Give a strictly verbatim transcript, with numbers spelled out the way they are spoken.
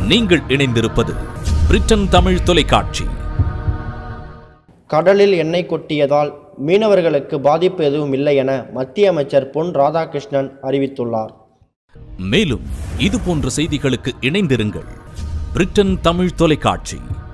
நீங்கள் இணைந்திருப்பது பிரிட்டன் தமிழ் தொலைக்காட்சி. கடலில் எண்ணெய் கொட்டியதால் மீனவர்களுக்கு பாதிப்பு எதுவும் இல்லை என மத்திய அமைச்சர் பொன் ராதாகிருஷ்ணன் அறிவித்துள்ளார். மேலும் இது போன்ற செய்திகளுக்கு இணைந்திருங்கள் பிரிட்டன் தமிழ் தொலைக்காட்சி.